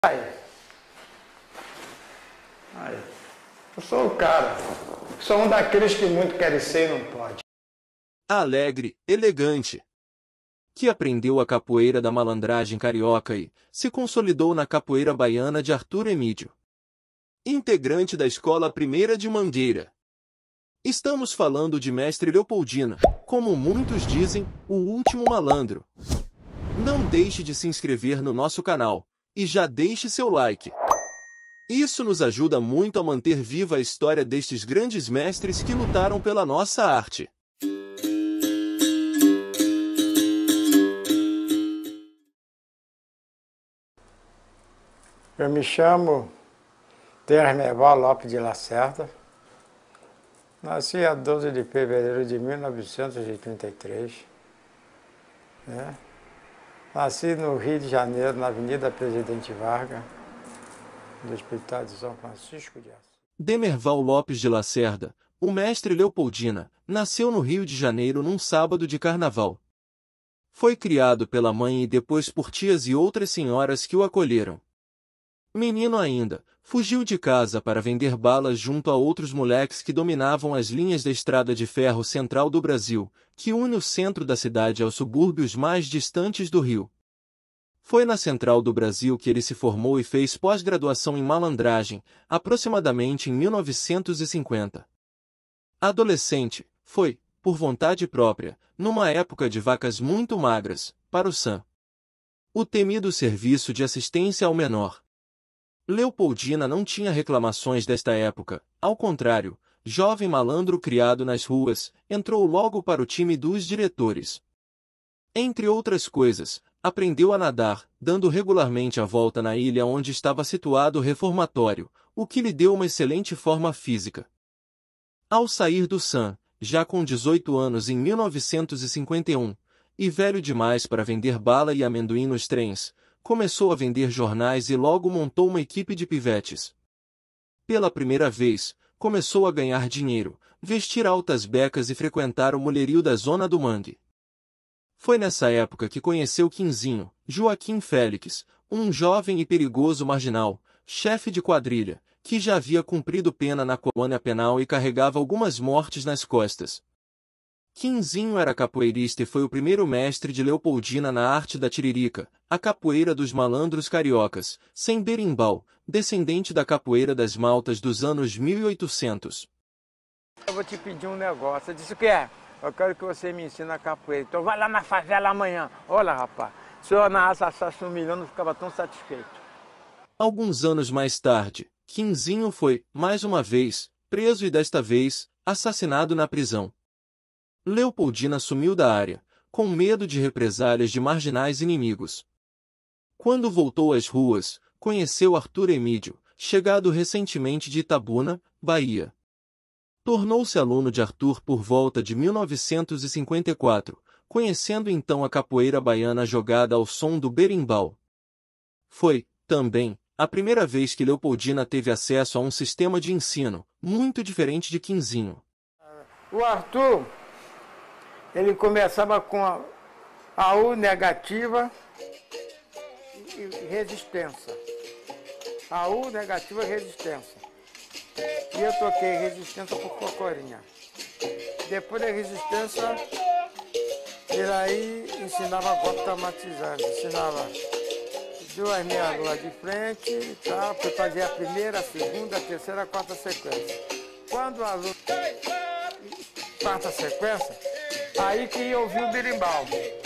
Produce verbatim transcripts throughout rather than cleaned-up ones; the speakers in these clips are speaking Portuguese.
Aí. Aí. Eu sou o cara. Sou um daqueles que muito querem ser e não pode. Alegre, elegante. Que aprendeu a capoeira da malandragem carioca e se consolidou na capoeira baiana de Arthur Emídio. Integrante da Escola Primeira de Mangueira. Estamos falando de Mestre Leopoldina, como muitos dizem, o último malandro. Não deixe de se inscrever no nosso canal, e já deixe seu like. Isso nos ajuda muito a manter viva a história destes grandes mestres que lutaram pela nossa arte. Eu me chamo Dermerval Lopes de Lacerda. Nasci a doze de fevereiro de mil novecentos e trinta e três. Né? Nasci no Rio de Janeiro, na Avenida Presidente Vargas, do Hospital de São Francisco de Assis. Demerval Lopes de Lacerda, o mestre Leopoldina, nasceu no Rio de Janeiro num sábado de carnaval. Foi criado pela mãe e depois por tias e outras senhoras que o acolheram. Menino ainda, fugiu de casa para vender balas junto a outros moleques que dominavam as linhas da estrada de ferro central do Brasil, que une o centro da cidade aos subúrbios mais distantes do Rio. Foi na Central do Brasil que ele se formou e fez pós-graduação em malandragem, aproximadamente em mil novecentos e cinquenta. Adolescente, foi, por vontade própria, numa época de vacas muito magras, para o S A M. O temido Serviço de Assistência ao Menor. Leopoldina não tinha reclamações desta época, ao contrário, jovem malandro criado nas ruas, entrou logo para o time dos diretores. Entre outras coisas, aprendeu a nadar, dando regularmente a volta na ilha onde estava situado o reformatório, o que lhe deu uma excelente forma física. Ao sair do S A M, já com dezoito anos em mil novecentos e cinquenta e um, e velho demais para vender bala e amendoim nos trens, começou a vender jornais e logo montou uma equipe de pivetes. Pela primeira vez, começou a ganhar dinheiro, vestir altas becas e frequentar o mulherio da Zona do Mangue. Foi nessa época que conheceu Quinzinho, Joaquim Félix, um jovem e perigoso marginal, chefe de quadrilha, que já havia cumprido pena na colônia penal e carregava algumas mortes nas costas. Quinzinho era capoeirista e foi o primeiro mestre de Leopoldina na arte da tiririca, a capoeira dos malandros cariocas, sem berimbau, descendente da capoeira das maltas dos anos mil e oitocentos. Eu vou te pedir um negócio. Eu disse, o que é? Eu quero que você me ensine a capoeira. Então vai lá na favela amanhã. Olha, rapaz, se eu na assassinasse um milhão, não ficava tão satisfeito. Alguns anos mais tarde, Quinzinho foi, mais uma vez, preso e desta vez, assassinado na prisão. Leopoldina sumiu da área, com medo de represálias de marginais inimigos. Quando voltou às ruas, conheceu Arthur Emídio, chegado recentemente de Itabuna, Bahia. Tornou-se aluno de Arthur por volta de mil novecentos e cinquenta e quatro, conhecendo então a capoeira baiana jogada ao som do berimbau. Foi, também, a primeira vez que Leopoldina teve acesso a um sistema de ensino, muito diferente de Quinzinho. O Arthur, ele começava com a, a U negativa e resistência. A U negativa e resistência. E eu toquei resistência por cocorinha. Depois da resistência, ele aí ensinava golpe traumatizante. Ensinava duas meia-lua de frente e tal, para fazer a primeira, a segunda, a terceira, a quarta sequência. Quando o aluno quarta sequência, aí que ia ouvir o berimbau.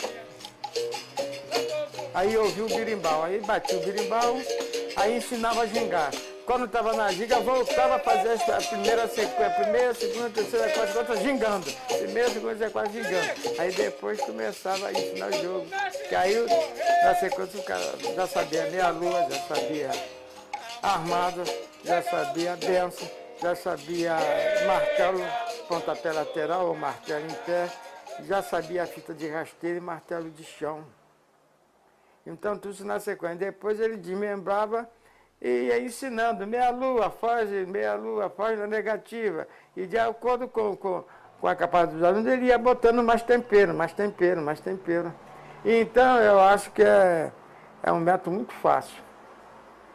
Aí eu ouvi o berimbau, aí bati o berimbau, aí ensinava a gingar. Quando estava na ginga, voltava a fazer a primeira sequência, primeira, segunda, terceira, quarta, quarta, gingando. Primeira, segunda, quarta, gingando. Aí depois começava a ensinar o jogo. Que aí na sequência o cara já sabia meia-lua, já sabia armada, já sabia benção, já sabia martelo, pontapé lateral ou martelo em pé, já sabia a fita de rasteiro e martelo de chão. Então tudo isso na sequência. Depois ele desmembrava e ia ensinando meia-lua, foge, meia-lua, foge na negativa. E de acordo com, com, com a capacidade dos alunos, ele ia botando mais tempero, mais tempero, mais tempero. E então eu acho que é, é um método muito fácil.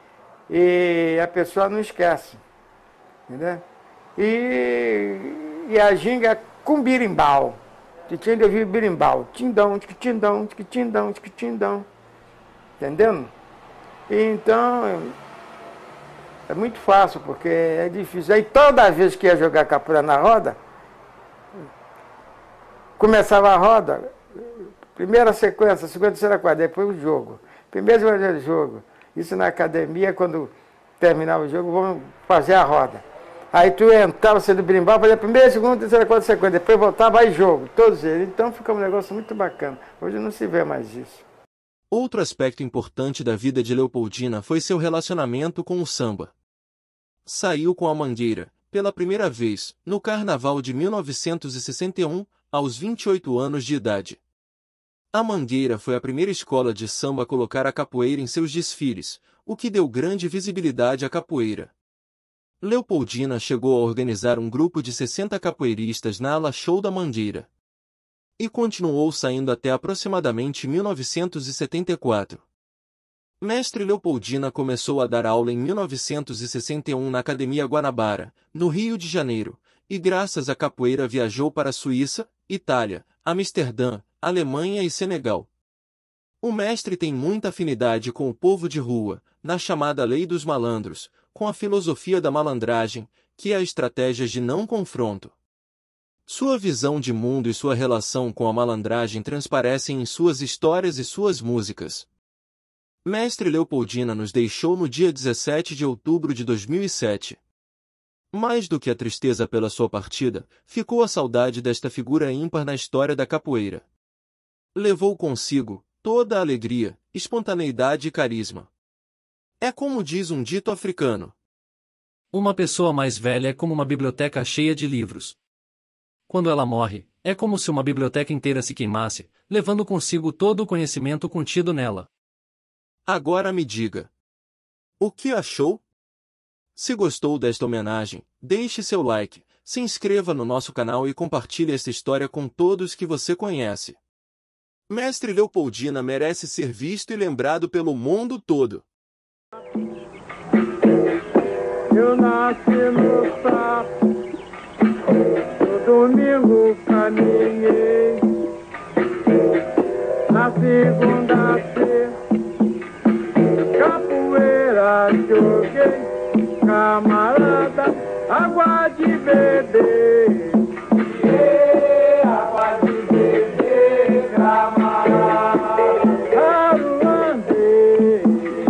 e a pessoa não esquece. Entendeu? E, e a ginga com birimbau. Que tinha de ouvir birimbau. Tindão, tindão, tindão, tindão. Entendendo? E então, é muito fácil, porque é difícil. Aí toda vez que ia jogar capoeira na roda, começava a roda, primeira sequência, segunda, terceira, quarta, depois o jogo. Primeiro o jogo. Isso na academia, quando terminava o jogo, vamos fazer a roda. Aí tu entrava, você do berimbau, fazia primeira, segunda, terceira, quarta, sequência, depois voltava, aí jogo, todos eles. Então fica um negócio muito bacana. Hoje não se vê mais isso. Outro aspecto importante da vida de Leopoldina foi seu relacionamento com o samba. Saiu com a Mangueira, pela primeira vez, no Carnaval de mil novecentos e sessenta e um, aos vinte e oito anos de idade. A Mangueira foi a primeira escola de samba a colocar a capoeira em seus desfiles, o que deu grande visibilidade à capoeira. Leopoldina chegou a organizar um grupo de sessenta capoeiristas na ala show da Mangueira. E continuou saindo até aproximadamente mil novecentos e setenta e quatro. Mestre Leopoldina começou a dar aula em mil novecentos e sessenta e um na Academia Guanabara, no Rio de Janeiro, e graças à capoeira viajou para a Suíça, Itália, Amsterdã, Alemanha e Senegal. O mestre tem muita afinidade com o povo de rua, na chamada Lei dos Malandros, com a filosofia da malandragem, que é a estratégia de não confronto. Sua visão de mundo e sua relação com a malandragem transparecem em suas histórias e suas músicas. Mestre Leopoldina nos deixou no dia dezessete de outubro de dois mil e sete. Mais do que a tristeza pela sua partida, ficou a saudade desta figura ímpar na história da capoeira. Levou consigo toda a alegria, espontaneidade e carisma. É como diz um dito africano: uma pessoa mais velha é como uma biblioteca cheia de livros. Quando ela morre, é como se uma biblioteca inteira se queimasse, levando consigo todo o conhecimento contido nela. Agora me diga, o que achou? Se gostou desta homenagem, deixe seu like, se inscreva no nosso canal e compartilhe esta história com todos que você conhece. Mestre Leopoldina merece ser visto e lembrado pelo mundo todo. Eu nasci no sapo, no domingo caminhei, na segunda-feira, capoeira joguei, camarada, água de beber, e água de beber, camarada, aruandê,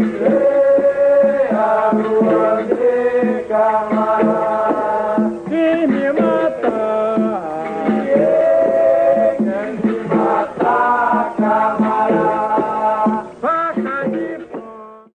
e aruandê, camarada, quem me matar, quem me matar, camarada.